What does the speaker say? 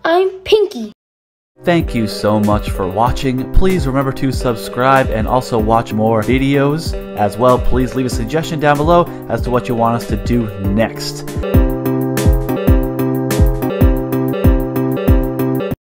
I'm Pinky. Thank you so much for watching. Please remember to subscribe and also watch more videos as well. Please leave a suggestion down below as to what you want us to do next.